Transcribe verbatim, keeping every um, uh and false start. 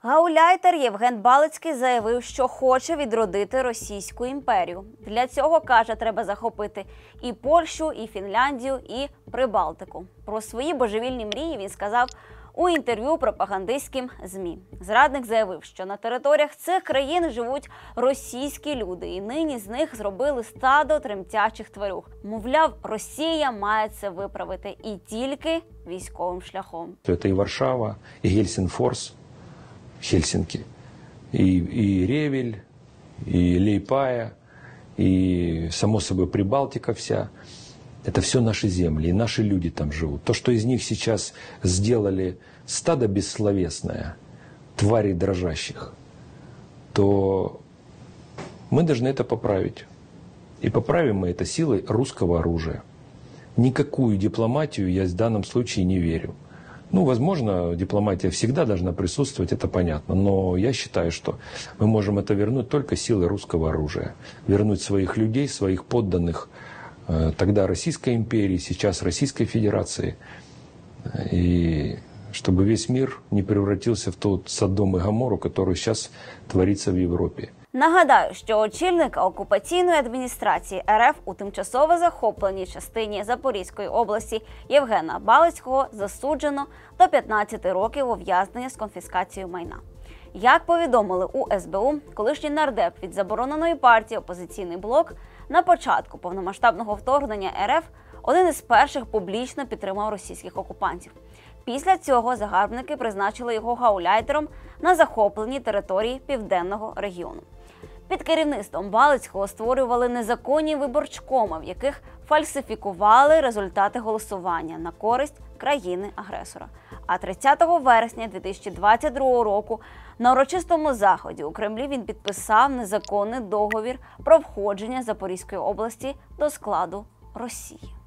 Гауляйтер Євген Балицький заявив, що хоче відродити Російську імперію. Для цього, каже, треба захопити і Польщу, і Фінляндію, і Прибалтику. Про свої божевільні мрії він сказав у інтерв'ю пропагандистським ЗМІ. Зрадник заявив, що на територіях цих країн живуть російські люди, і нині з них зробили стадо тремтячих тварюк. Мовляв, Росія має це виправити і тільки військовим шляхом. Це і Варшава, і Гельсінфорс, Хельсинки, и, и Ревель, и Лейпая, и, само собой, Прибалтика вся. Это все наши земли, и наши люди там живут. То, что из них сейчас сделали стадо бессловесное, тварей дрожащих, то мы должны это поправить. И поправим мы это силой русского оружия. Никакую дипломатию я в данном случае не верю. Ну, возможно, дипломатия всегда должна присутствовать, это понятно. Но я считаю, что мы можем это вернуть только силой русского оружия. Вернуть своих людей, своих подданных тогда Российской империи, сейчас Российской Федерации. И чтобы весь мир не превратился в тот Содом и Гоморру, который сейчас творится в Европе. Нагадаю, що очільника окупаційної адміністрації РФ у тимчасово захопленій частині Запорізької області Євгена Балицького засуджено до п'ятнадцяти років ув'язнення з конфіскацією майна. Як повідомили у ес бе у, колишній нардеп від забороненої партії «Опозиційний блок» на початку повномасштабного вторгнення РФ один із перших публічно підтримав російських окупантів. Після цього загарбники призначили його гауляйтером на захопленій території Південного регіону. Під керівництвом Балицького створювали незаконні виборчкоми, в яких фальсифікували результати голосування на користь країни-агресора. А тридцятого вересня дві тисячі двадцять другого року на урочистому заході у Кремлі він підписав незаконний договір про входження Запорізької області до складу Росії.